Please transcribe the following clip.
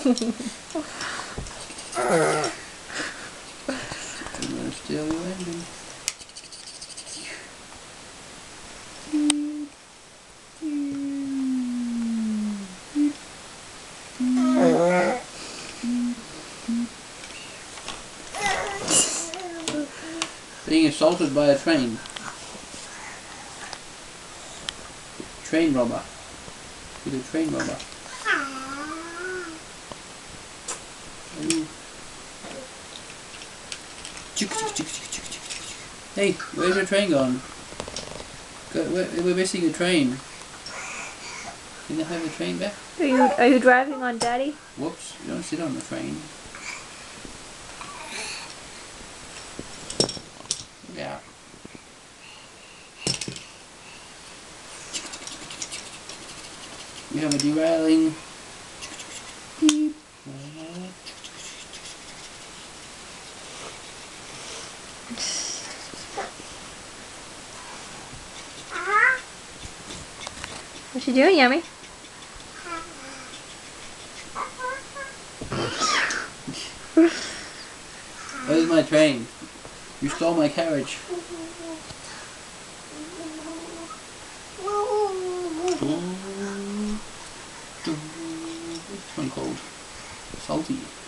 Still your ending. Being assaulted by a train. Train robber. He's a train robber. Hey, where's your train gone? We're missing a train. Can you have the train back? Are you driving on Daddy? Whoops, you don't sit on the train. Look out. We have a derailing. Beep. What's she doing, Yummy? Where's my train? You stole my carriage. What's one called? Salty.